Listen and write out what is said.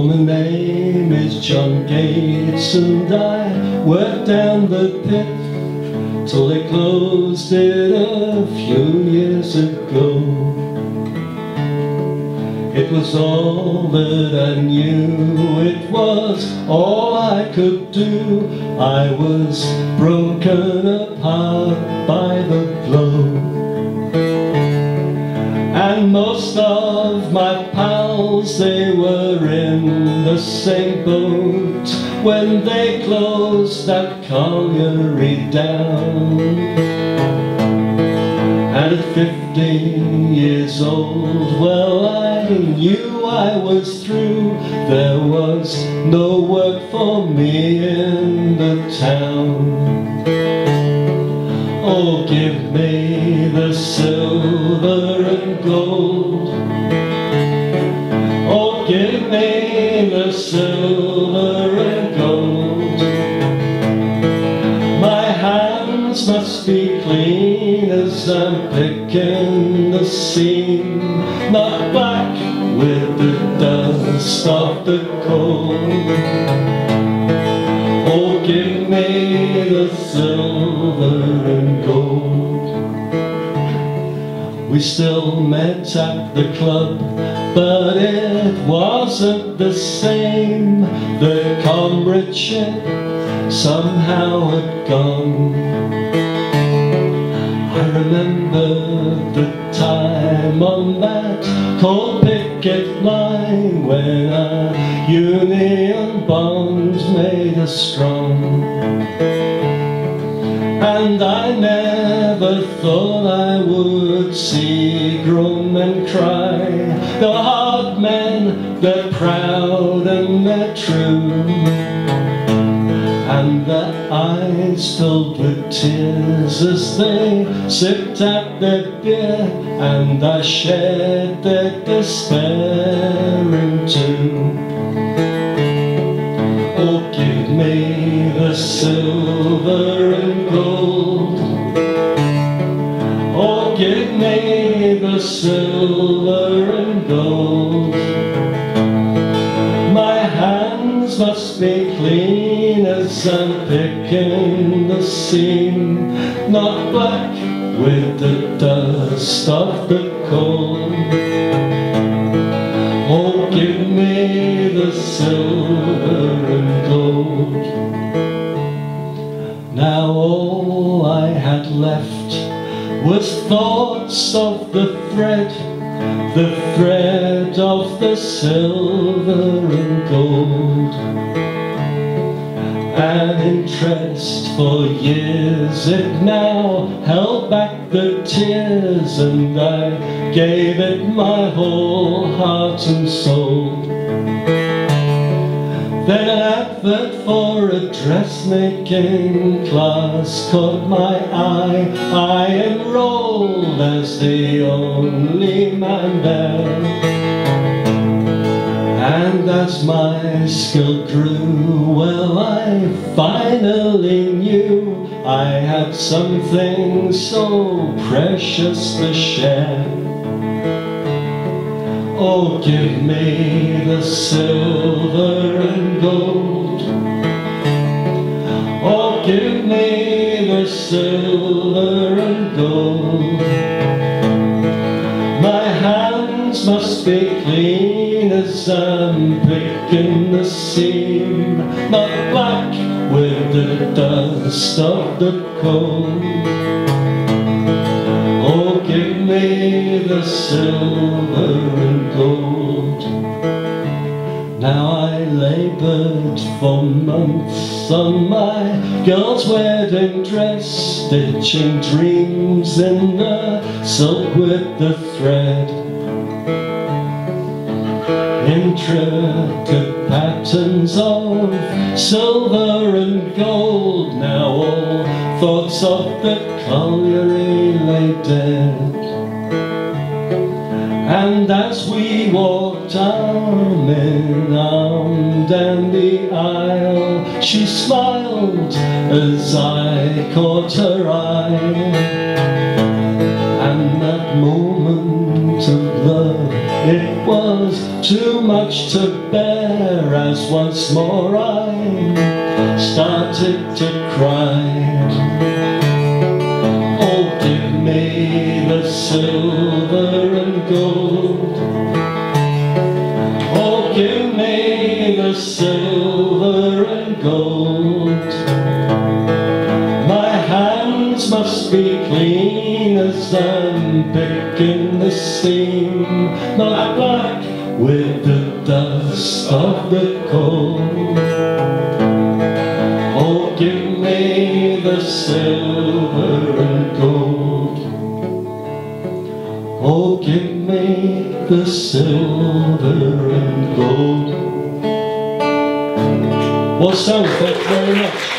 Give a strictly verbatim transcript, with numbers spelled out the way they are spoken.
my name is John Gates, and I worked down the pit till they closed it a few years ago. It was all that I knew, it was all I could do. I was broken apart by the blow. And most of my pals, they were in the same boat when they closed that colliery down. And at fifteen years old, well, I knew I was through. There was no work for me in the town. Oh, give me the silver and gold. Oh, give me the silver and gold. My hands must be clean as I'm picking the seam, not black with the dust of the coal. Oh, give me the silver and gold. We still met at the club, but it wasn't the same. The comradeship somehow had gone. I remember the time on that cold picket line when our union bonds made us strong. And I never thought I would see grown men cry. The hard men, they're proud and they're true, and their eyes filled with tears as they sipped at their beer, and I shared their despairing too. Oh, give me the silver and gold. Oh, give me the silver and gold. My hands must be clean as I'm picking the seam, not black with the dust of the coal. Oh, give me the silver and gold. Now all I had left was thoughts of the thread, the thread of the silver and gold. An interest for years, it now held back the tears, and I gave it my whole heart and soul. Then an advert for a dressmaking class caught my eye. I enrolled as the only man there. And as my skill grew, well, I finally knew I had something so precious to share. Oh, give me the silver and gold. Oh, give me the silver and gold. My hands must be clean as I'm picking the seam, not black with the dust of the coal. Oh, give me the silver and gold. Now I labored for months on my girl's wedding dress, stitching dreams in the silk with the thread. Intricate patterns of silver and gold. Now all thoughts of the colliery lay dead. And as we walked arm in arm down the aisle, she smiled as I caught her eye. And that moment of love, it was too much to bear as once more I started to cry. Oh, give me the silver and gold. Oh, give me the silver and gold. My hands must be clean as I'm picking the seam, not black with the dust of the coal. Oh, give me the silver and gold. Oh, give me the silver and gold. Well, so thank you very much.